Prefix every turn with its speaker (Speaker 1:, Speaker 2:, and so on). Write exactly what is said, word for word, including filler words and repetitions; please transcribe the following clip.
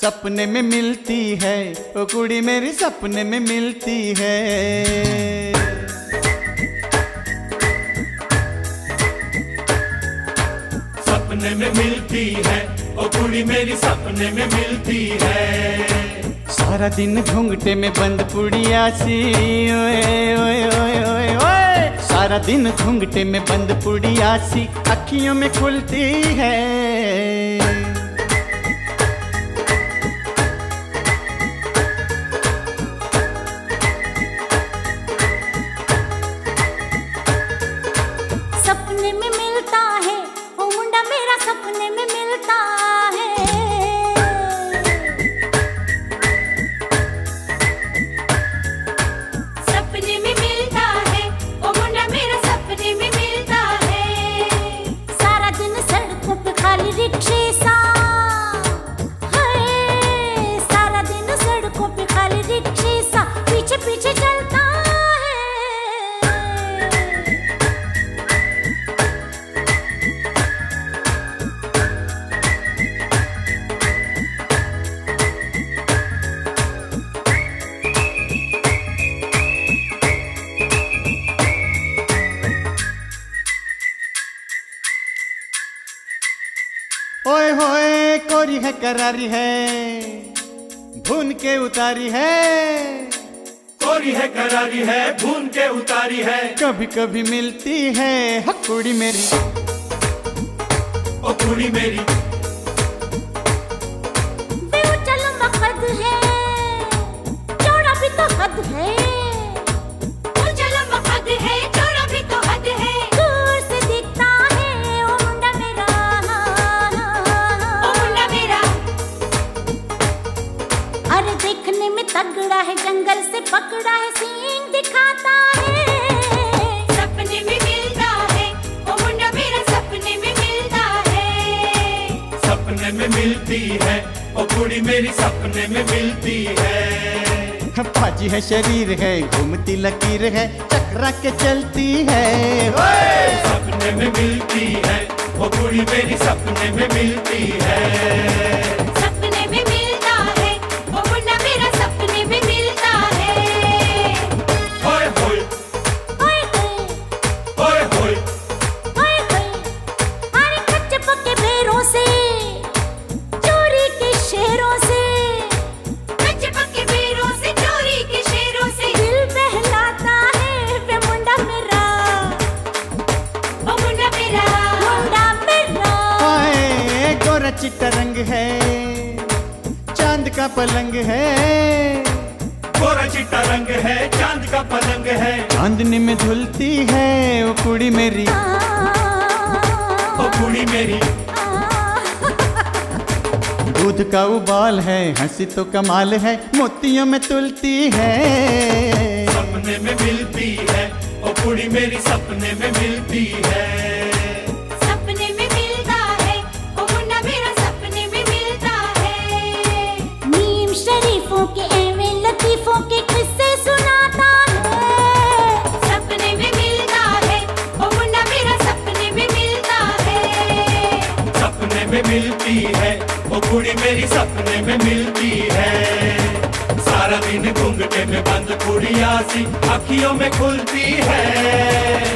Speaker 1: सपने में मिलती है, ओ कुड़ी मेरी सपने में मिलती है।
Speaker 2: सपने में मिलती है, ओ कुड़ी मेरी सपने में मिलती है।
Speaker 1: सारा दिन घूंघटे में बंद पुड़िया सी, ओए ओए ओए ओए ओए। सारा दिन घूंघटे में बंद पुड़िया सी अखियों में खुलती है।
Speaker 3: सपने में मिलता है, ओ मुंडा मेरा सपने में मिलता है। सपने में मिलता है, ओ मुंडा मेरा सपने में मिलता है। सारा दिन सड़कों पे खाली रिक्शे सा, है सारा दिन सड़कों पे खाली रिक्शे सा पीछे पीछे चलता है।
Speaker 1: ओए होए कोरी है करारी है, भून के उतारी है।
Speaker 2: कोरी है करारी है, भून के उतारी है।
Speaker 1: कभी कभी मिलती है हा कुड़ी मेरी,
Speaker 2: ओ कुड़ी मेरी।
Speaker 3: बेऊंचा लंबा कद है, चौड़ा भी तो हद है। ऊंचा लंबा कद है, चौड़ा भी तो हद है। दूर से दिखता है ओ मुंडा मेरा, ओ मुंडा मेरा। अरे देखने में तगड़ा है, जंगल से पकड़ा है, सींग दिखाता है। सपने में मिलता है, ओ मुंडा मेरा सपने में मिलता है।
Speaker 2: सपने में मिलती है, ओ कुड़ी मेरी सपने में मिलती है।
Speaker 1: पाजी है शरीर है, घूमती लकीर है, चकरा के चलती है। ओए!
Speaker 2: सपने में मिलती है, ओ कुड़ी मेरी सपने में मिलती है।
Speaker 3: सपने में मिलता है, ओ मुंडा मेरा सपने में मिलता है।
Speaker 2: होए होए
Speaker 3: ओए होए,
Speaker 2: होए होए।
Speaker 3: ओए होए। अरे कच्चे पक्के बेरों से, चोरी के शेरों से, कच्चे पक्के बेरों से, चोरी के शेरों से दिल बहलाता है वे मुंडा मेरा, ओ मुंडा मेरा, मुंडा मेरा।
Speaker 1: हाय गोरा चिट्टा रंग है, चांद का पलंग है।
Speaker 2: गोरा चिट्टा रंग है, चांद का पलंग है।
Speaker 1: चांदनी में धुलती है ओ कुड़ी मेरी,
Speaker 2: ओ कुड़ी मेरी।
Speaker 1: दूध का उबाल है, हंसी तो कमाल है, मोतियों में तुलती है।
Speaker 2: सपने में मिलती है, ओ कुड़ी मेरी सपने में मिलती है।
Speaker 3: सपने में मिलता है, ओ मुंडा मेरा सपने में मिलता है। नीम शरीफों के एवे लतीफों के किस्से सुनाता है। सपने में मिलता है, ओ मुंडा मेरा सपने में मिलता है।
Speaker 2: सपने में मिलती है, ओ कुड़ी मेरी सपने में मिलती है। सारा दिन घूंघटे में बंद कुड़िया सी अखियों में खुलती है।